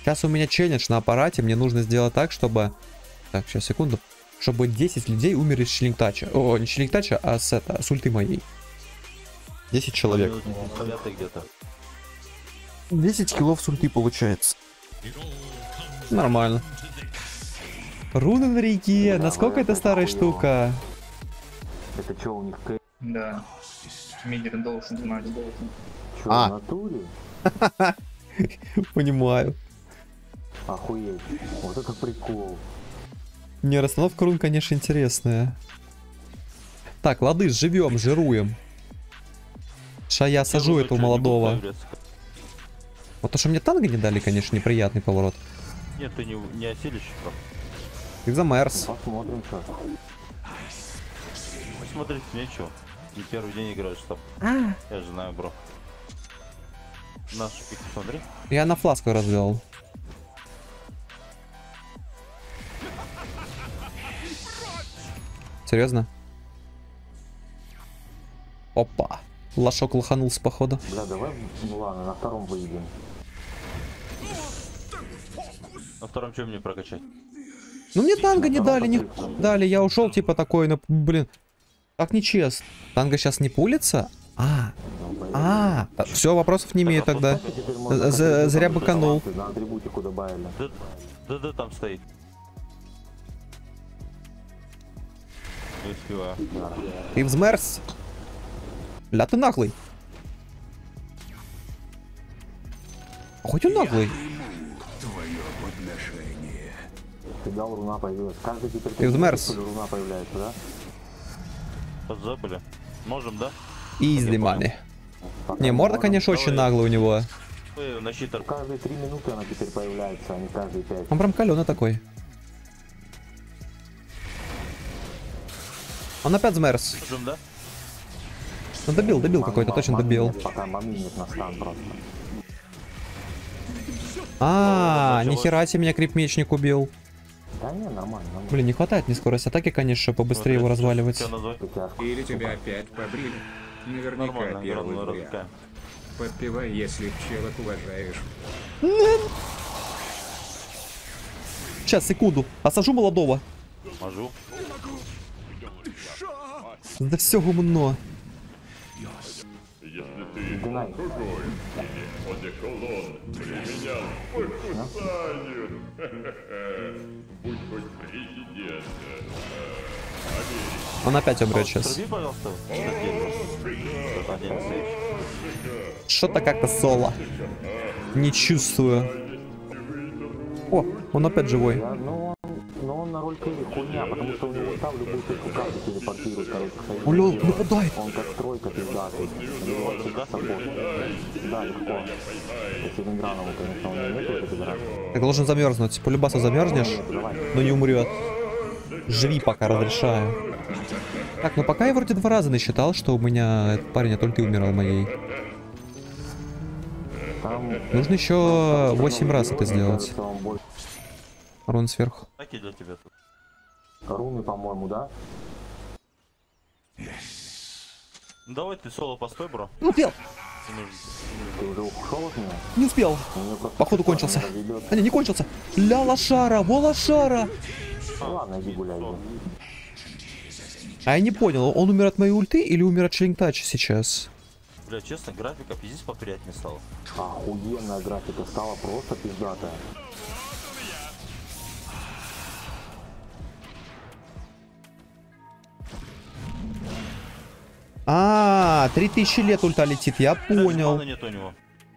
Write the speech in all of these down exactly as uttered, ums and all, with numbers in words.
Сейчас у меня челлендж на аппарате. Мне нужно сделать так, чтобы... Так, сейчас, секунду. Чтобы десять людей умерли с члингтача. О, не члингтача, а с, это, с ульты моей. десять человек. десять киллов с ульты получается. Нормально. Руны на реке. Насколько это старая штука? Это что у них? Да. Мидер должен знать. Чё, А. в натуре? Понимаю. Охуеть. Вот это прикол. Не, расстановка рун, конечно, интересная. Так, лады, живем, жируем. Ша, я сажу этого молодого. Вот то, что мне танго не дали, конечно, неприятный поворот. Нет, ты не, не осилишь. Ты замерз. Посмотрим, что. Смотрите, мне что. Не первый день играешь там. А. Я же знаю, бро. Наш пик, смотри. Я на фласку развел. Серьезно? Опа. Лошок лоханулся, походу. Бля, давай, ну ладно, на втором выйдем. На втором чем мне прокачать? Ну мне танго не дали, не дали. Я ушел типа такой, ну блин. Так нечестно. Танго сейчас не пулится? А. А. Все, вопросов не имею тогда. З зря быканул. На атрибутику добавили. Да, да, там стоит. Не успеваю. Ты взмерз? Бля, ты наглый. Хоть он наглый. Тебя руна появилась. Каждый теперь... Ты взмерз? Руна появляется, да? Подзабыли. Можем, да? Easy money. Не, морда, конечно, очень наглая у него. Ой, на щитер. Каждые три минуты она теперь появляется, а не каждые пять. Он прям каленый такой. Он опять взмерз. Можем, да? Ну добил, добил какой-то, точно добил. Пока маны нет на стан просто. А, нихера себе меня крипмечник убил. Да не, нормально, нормально. Блин, не хватает мне скорость атаки, конечно, чтобы побыстрее его разваливать. Или тебя опять побрили. Наверняка Нормально, первый нормально, вариант. раскаем. Подпевай, если пчелок уважаешь. Сейчас, секунду. Осажу молодого. Можу. Да все гумно. Динай. Он опять умрет сейчас. Сруби, пожалуйста. Что-то как-то соло. Не чувствую. О, он опять живой. Да, но, он, но он на роль Кэрри хуйня, потому что у него став любую точку карты телепортирует, короче, к своему. Улёл, нападает. Он как тройка пиздатый. У него вообще как саппорт. Да, легко. Если Вингранову, конечно, у него нету этой пидорасы. Ты должен замерзнуть. По любасу замерзнешь, но не умрет. Живи пока, разрешаю. Так, ну пока я вроде два раза насчитал, что у меня этот парень от ульты умирал моей. Там, Нужно еще восемь раз это сделать. Рун сверху. Таки для тебя тут. Руны, по-моему, да? Ну, давай ты соло постой, бро. Не успел. Ты уже ушел от меня? Не успел. У меня просто Походу телефон кончился. не разъебёт. А не, не кончился. Ля лошара, во лошара. Ну ладно, иди гуляй. иди. А я не понял, он умер от моей ульты или умер от шлингтача сейчас? Бля, честно, графика пиздец поприятнее стала. Охуенная графика стала просто пиздатая. А, три тысячи лет ульта летит, я понял. Маны нет у него.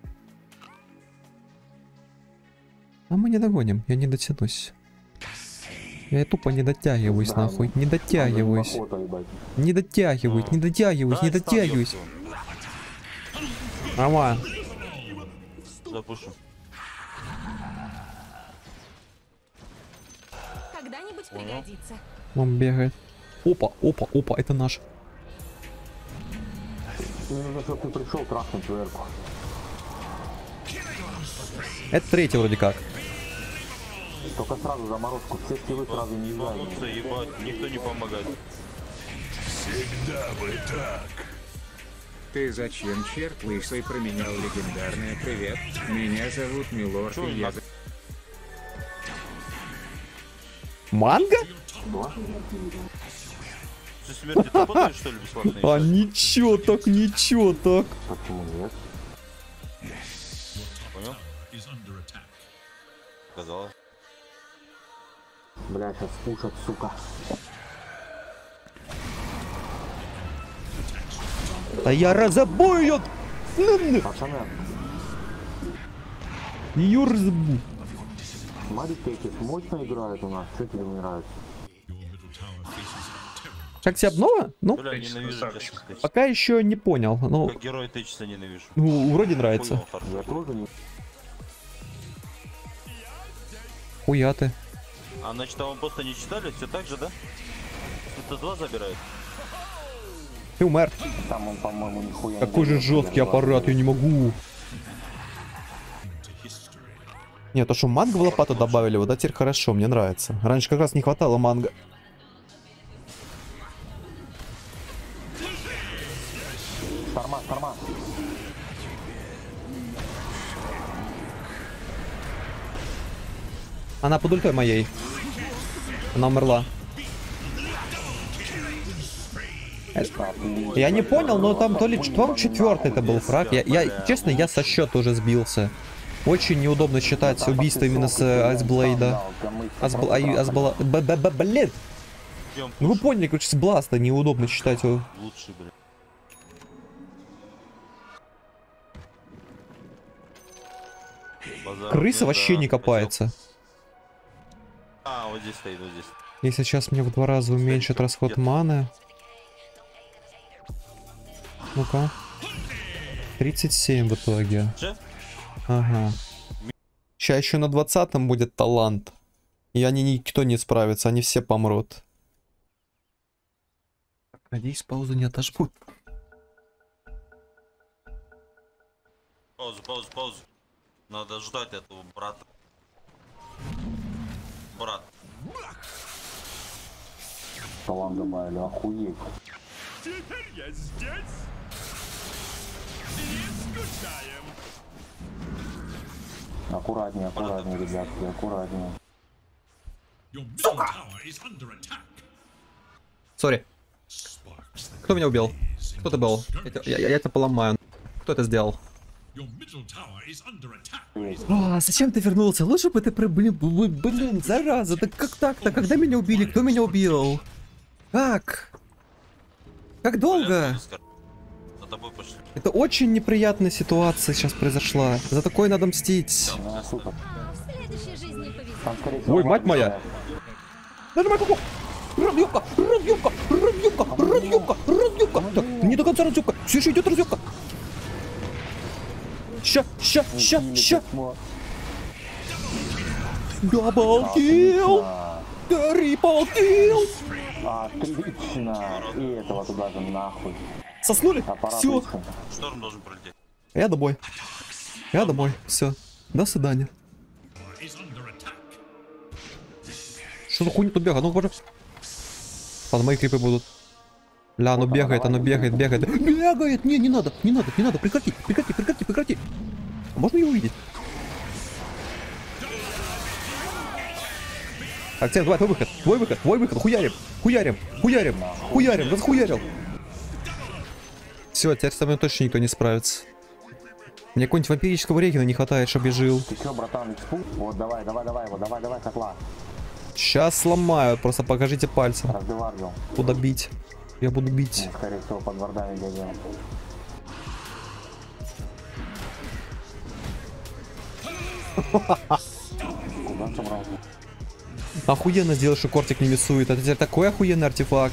А мы не догоним, я не дотянусь. Я тупо не дотягиваюсь, Да, нахуй. ну, Не дотягиваюсь. Охота, ебать. Не дотягиваюсь, не дотягиваюсь, не Дай стан, дотягиваюсь. ёпту. Нормально. Запушу. Когда-нибудь пригодится. Он бегает. Опа, опа, опа, это наш. Мне нужно, чтобы ты пришел трахнуть сверху. Это третий вроде как. Только сразу заморозку, все скиллы сразу не езжают. Ебануться, ебать, никто не помогает. Всегда бы так. Ты зачем, черт лысый, променял легендарное привет? Меня зовут Милорд, Чё и я... надо? за- Манго? Ты смерти ты работаешь, что ли, бесплатно? А ничего так, ничего так. Почему нет? Понял? Сказала. Бля, сейчас пушат, сука. Да я разобою ее! Пацаны, Ее разобу. смотрите, эти мощно играют у нас. Что тебе не нравится? Как тебе обнова? Ну, Бля, Тычется, ненавижу красавчик. тычиться, тычиться. пока еще не понял. Ну, Как герой тычется ненавижу. ну, вроде нравится. Хуй его Я тоже не... Хуя ты. А значит, там просто не читали? Все так же, да? Это два забирает? Ты умер. Там он, по-моему, нихуя Какой не же дает, жесткий я аппарат, я не могу. Нет, то что манго в лопату добавили, вот да, теперь хорошо, мне нравится. Раньше как раз не хватало манго. Шарма, шарма. Она под ультой моей. Она умерла. Я не понял, но там то ли там четвертый это был фраг. Я, я, честно, я со счета уже сбился. Очень неудобно считать убийство именно с Айсблейда. Азбл... Ай... Азбла... Б-б-б... Блин! Идем, Ну вы пуш. поняли, короче, с Бласта неудобно считать его. Лучше, бля. Базар Крыса нет, вообще да, не копается. А, вот здесь стоит, вот здесь. Если сейчас мне в два раза уменьшит расход Где-то. маны. Ну-ка. тридцать семь в итоге. Че? Ага. Сейчас еще на двадцатом будет талант. И они никто не справится, они все помрут. Надеюсь, паузу не отожмут. Паузу, паузу, паузу. Надо ждать этого брата. Брат. Талант добавили, охуеть. Теперь я здесь. Не скучаем. Аккуратнее, аккуратнее, ребятки, аккуратнее. Сори. Кто меня убил? Кто это был? Я, тебя- я, я, я тебя поломаю. Кто это сделал? О, зачем ты вернулся? Лучше бы ты при... Блин, блин, блин, зараза, да как так-то? Когда меня убили? Кто меня убил? Как? Как долго? За тобой пошли. Это очень неприятная ситуация сейчас произошла. За такое надо мстить. Ну, сука. В следующей жизни повезет. Там, скорее всего, Ой, мать мать моя. Нажимай кнопку! Разъемка! Разъемка! Разъемка! Разъемка! Разъемка! Так, не до конца разъемка! Все еще идет разъемка! Ща, ща, ща, ща! Даблкил! Трипл килл! Отлично. И этого туда же нахуй. Соснули? Аппарат Все. лучше. Шторм должен пролететь. Я домой. Я домой. Все. До свидания. Что за хуйня тут бегает? Ну, боже. Под мои крипы будут. Ля, оно бегает, оно бегает, бегает. Бегает! Не, не надо, не надо, не надо. Прекрати, прекрати, прекрати, прекрати. А можно ее увидеть? Акцент, давай, твой выход, твой выход, твой выход. Хуярим, хуярим, хуярим, хуярим, расхуярил. Все, теперь со мной точно никто не справится. Мне какого-нибудь вампирического регина не хватает, чтобы я жил. Ты чё, братан, экспу? Вот, давай, давай, давай, вот, давай, давай, котла. Сейчас сломаю, просто покажите пальцем. Разбиварил. Куда бить? Я буду бить. Скорее всего, под вардами бегаем. Куда собрался? Охуенно сделать, что кортик не миссует. Это теперь такой охуенный артефакт.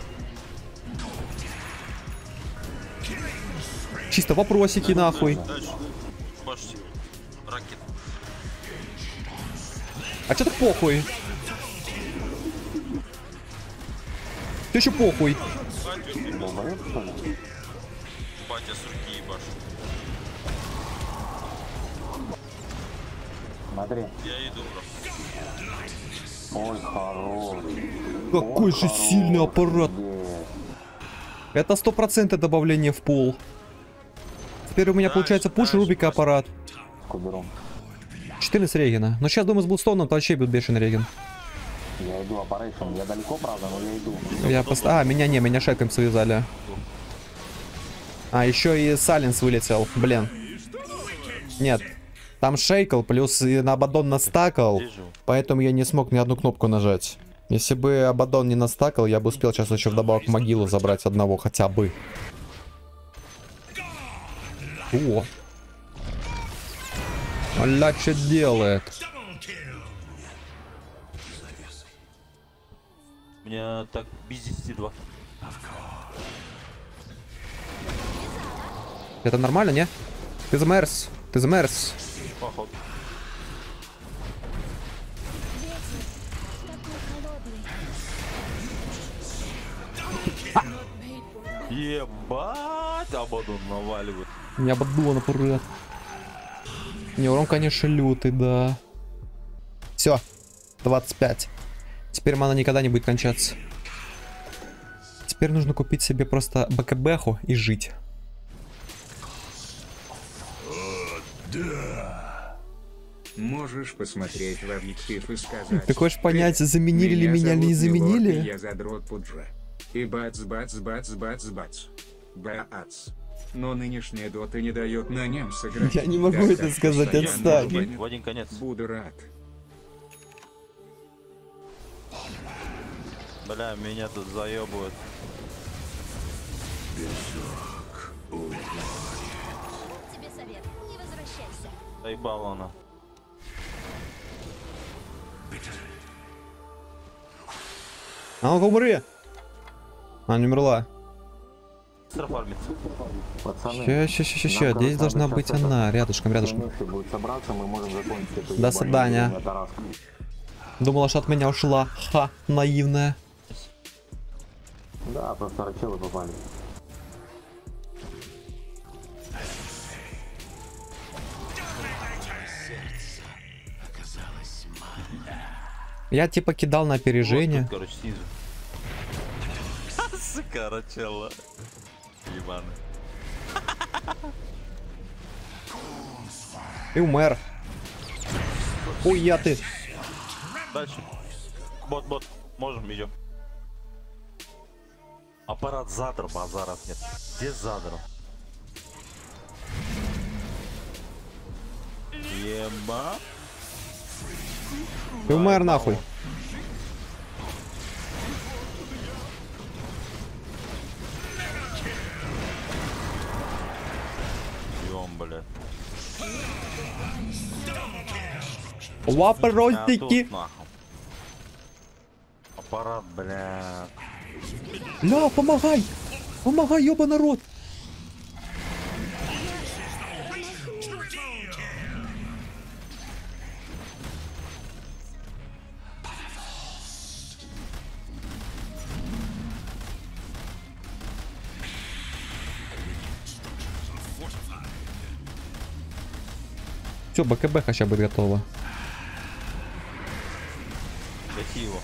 Чисто вопросики нахуй. Дальше. Башите. Ракет. А чё так похуй? Ты еще похуй. Долбоёб, что ли? Батя с руки ебашит. Смотри. Я иду, бро. Ой, хорош. Какой же сильный аппарат. Есть. Это сто процентов добавление в пол. Теперь у меня получается пуш, Рубика, аппарат. Кубером. четырнадцать регена. Но сейчас, думаю, с Блудстоуном то вообще будет бешеный реген. Я иду operation. Я далеко, правда, но я иду. Я пост... А, меня не, меня шейком связали. А, еще и Сайленс вылетел, блин. Нет. Там шейкл, плюс и на Абаддон настакал, поэтому я не смог ни одну кнопку нажать. Если бы Абаддон не настакал, я бы успел сейчас еще вдобавок могилу забрать одного хотя бы. О! Аля, что делает? У меня так без десяти два. Это нормально, не? Ты замерз, ты замерз. Походу. Ебать, Абаддон наваливает. Не Абаддон, аппарат. Не, урон, конечно, лютый, да. Все, двадцать пять. Теперь мана никогда не будет кончаться. Теперь нужно купить себе просто БКБху и жить. Можешь посмотреть в объектив и сказать. Ты хочешь понять, заменили ли меня или не заменили? Я задрот Пуджа. И бац, бац, бац, бац, бац. Бац. Но нынешняя дота не дает на нем сыграть. Я не могу это сказать, отстань. В один конец. Буду рад. Бля, меня тут заебывают. Тебе совет, не возвращайся. Заебала она. А ну-ка, умри! Она не умерла. Быстро фармится. Пацаны, Ща, ща, ща, ща, ща. нам, Здесь короче, должна надо быть сейчас она, это- рядышком, рядышком. Если будет собраться, мы можем закончить эту До ебанью свидания. на Тараску. Думала, что от меня ушла. Ха, наивная. Да, просто рачелы попали. Я типа кидал на опережение. Вот тут, короче, снизу. Сука, рачела. Ебаный. И умер. Ой, я ты. Дальше. Бот, бот. Можем, идем. Аппарат задр, базаров нет. Где задр? Еба. Ты умер нахуй. Ем, бля. Вопросики. Аппарат, бля. Ля, помогай. Помогай, ёба народ. Все, БКБ хотя бы готово. Гаси его.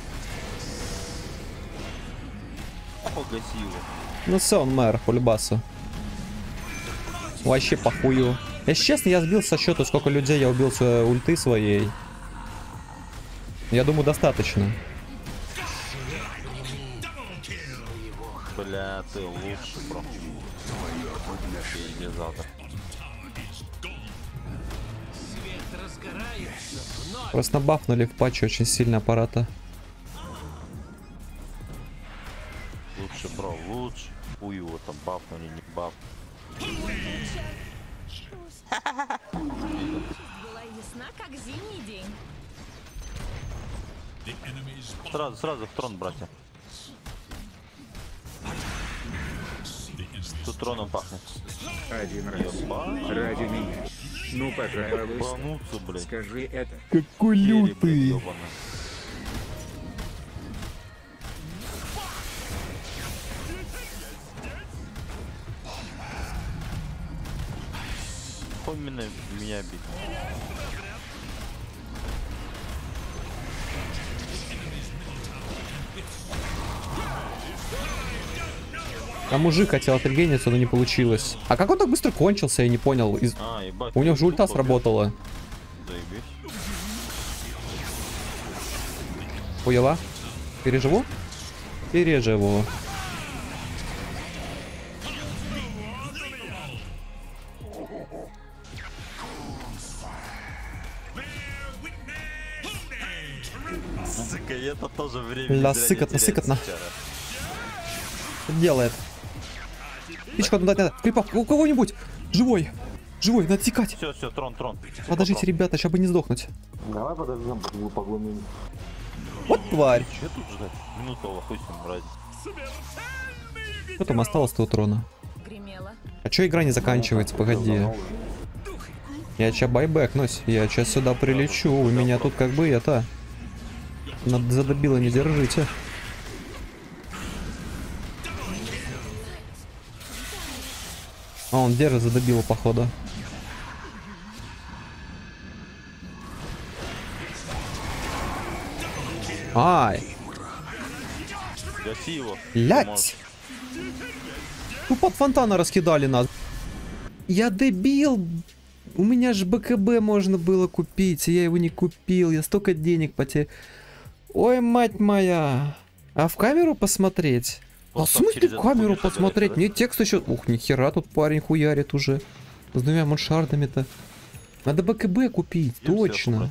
О, гаси его. Ну все, он мэр, по любасу. Вообще похую. Если честно, я сбил со счету, сколько людей я убил с ульты своей. Я думаю, достаточно. Бля, ты лучше, бро. Цивилизатор. Просто бафнули в патче очень сильно аппарата. Лучше, бро, лучше. Хуй его там бафнули, не баф. Была ясна, как зимний день. Сразу, сразу в трон, братья. Тут троном пахнет. Один раз. Ебать. Ради меня. Ну, пожалуйста. Ебануться, блядь. Скажи это. Какой Ели, блядь, лютый. ёбаный. Хуй меня, меня бить. А мужик хотел отрегениться, но не получилось. А как он так быстро кончился, я не понял. Из... А, ебать. У него же ульта тупо, сработала. блядь. Заебись. Поняла? Переживу? Переживу. Сука, и это тоже время. Ля, сыкотно, сыкотно. Что делает? Птичка, ну надо, крипов, у кого-нибудь! Живой! Живой, надо текать! Все, все, трон, трон. Подождите, ребята, сейчас бы не сдохнуть. Давай подождем, пока поглумим. Вот тварь! Че тут ждать? Минуту, хуй с ним, ради. Что там осталось-то у трона? Гремело. А чё игра не заканчивается? Погоди. Я ча байбэкнусь. Я сейчас сюда прилечу. Вы меня тут как бы это... Над задобило не держите. А он держит задобило, походу. Ай! Гаси его. Лять! Ну под фонтана раскидали нас. Я дебил! У меня же БКБ можно было купить, я его не купил, я столько денег потерял. Ой, мать моя! А в камеру посмотреть? А в смысле в камеру посмотреть? Мне текст еще... Ух, нихера, тут парень хуярит уже. С двумя муншардами-то. Надо БКБ купить, точно.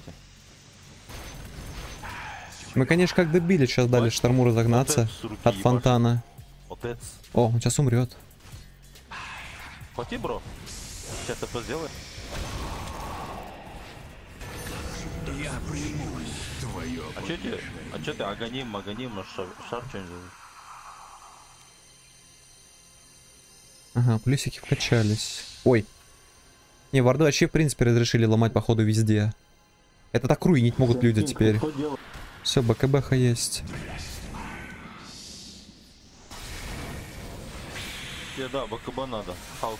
Мы, конечно, как добили, сейчас дали шторму разогнаться от фонтана. О, он сейчас умрет. Хвати, бро. Сейчас ТП сделай. А чё тебе? А чё ты агоним, агоним, наш шар, шар что-нибудь? Ага, плюсики вкачались. Ой. Не, варды вообще, в принципе, разрешили ломать, походу, везде. Это так руинить могут люди теперь. Все, БКБХ есть. Тебе, да, БКБ надо. Хаус.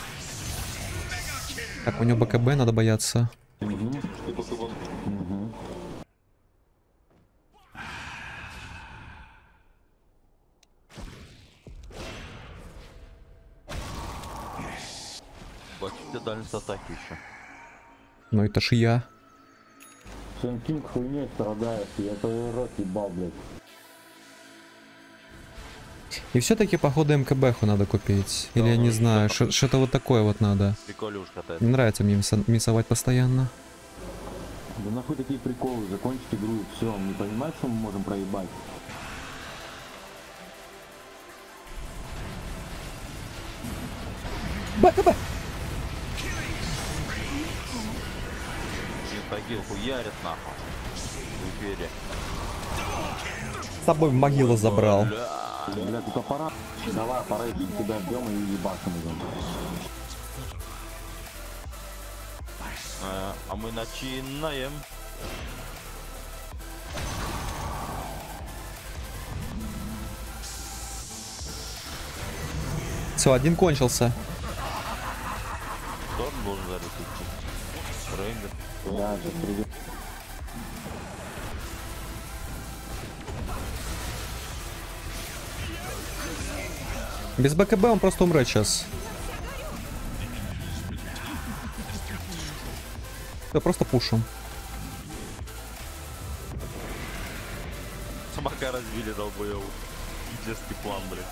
Так, у него БКБ, надо бояться. Бачу, тебе дальность атаки еще. Ну это ж я. Сенкинг хуйней страдает, я твой рот ебал, блядь. И все-таки, походу, МКБху надо купить. Или я не знаю, что-то вот такое вот надо. Приколюшка то. Не нравится мне мисо- мисовать постоянно. Да нахуй такие приколы, закончить игру и все, он не понимает, что мы можем проебать. БКБ! Тагил хуярит нахуй. В эфире. С собой в могилу забрал. Бля, только пора. Давай, пора тебя бьем и ебашим идем. А, а мы начинаем. Все, один кончился. Торн должен зараз идти. Рейнгер. Да, сейчас придет. Без БКБ он просто умрет сейчас. Я просто пушу. Самака разбили, долбоёву. Детский план, блин.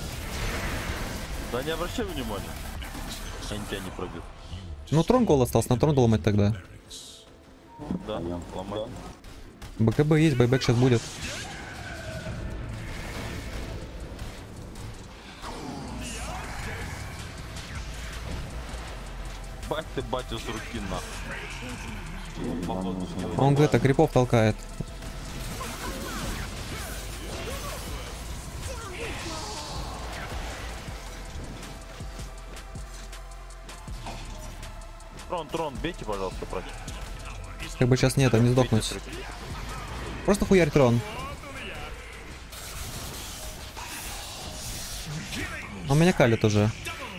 Да не обращай внимания. Они тебя не пробил. Ну, трон гол остался, на трон ломать тогда. Да, ломай. БКБ есть, байбек сейчас будет. Бать ты батю с руки нахуй. Походу, А он где-то крипов толкает. Трон, трон, бейте, пожалуйста, против. Как бы сейчас нет, а не сдохнуть. Просто хуярь трон. Он меня калит уже.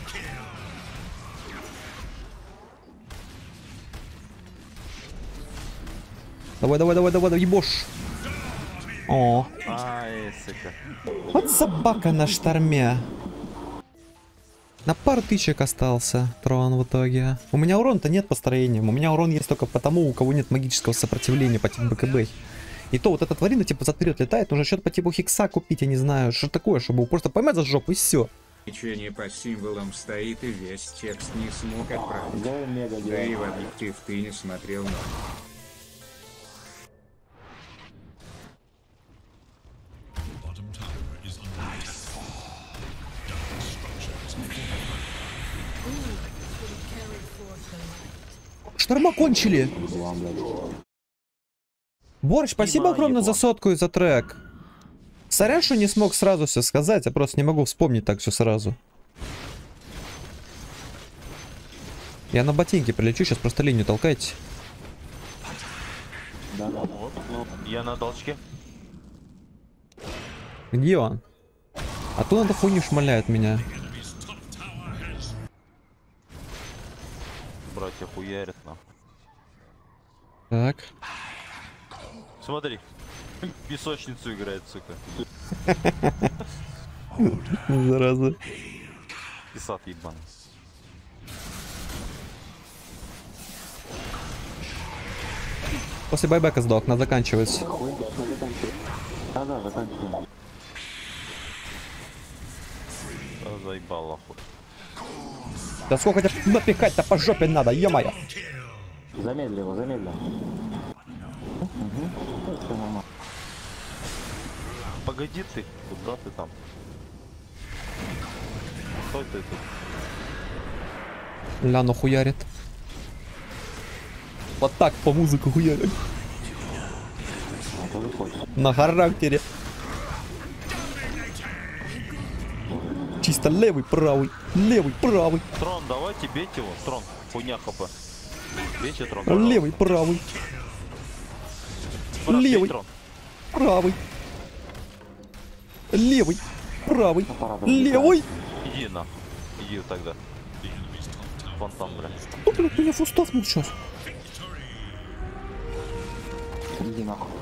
Давай, давай, давай, давай, давай, ебошь. О, Ай, сука. вот собака на шторме. На пару тысячек остался трон в итоге. У меня урона-то нет построением. У меня урон есть только потому, у кого нет магического сопротивления против БКБ. И то вот эта тварина типа за вперед летает, нужно что-то по типу хикса купить, я не знаю, что такое, чтобы его просто поймать за жопу и все. Лечение по символам стоит и весь текст не смог отправить. Да, мега Да и в дело. объектив ты не смотрел на. Шторма кончили. Борщ, спасибо огромное за сотку и за трек. Сорян, что не смог сразу все сказать, я просто не могу вспомнить так все сразу. Я на ботинке прилечу, сейчас просто линию толкайте. Да, да. Вот, ну, я на толчке. Где он? А то надо хуйню шмаляет меня. Братья хуярят нам. Так. Смотри. Песочницу играет, сука. Зараза. Писат ебаный. После байбека сдох, надо заканчивать. Хуй, да, надо заканчивать. Да, да, заканчиваем. Да, заебал охуй. Да сколько тебе напихать-то по жопе надо, ё-моё. Замедли его, замедли. Угу. Все нормально. Погоди ты, куда ты там? Стой ты тут. Ляну хуярит. Вот так по музыку хуярит. А то выходит. На характере. Чисто левый, правый, левый, правый, Трон, давайте бейте его. Трон, хуйня хп. Бейте трон. левый, правый, Брат, бей левый. трон. правый, левый, правый, пора бы левый. Иди на. Иди тогда. Фонтан, бля. Кто, блядь, меня фустафнул сейчас? Иди нахуй.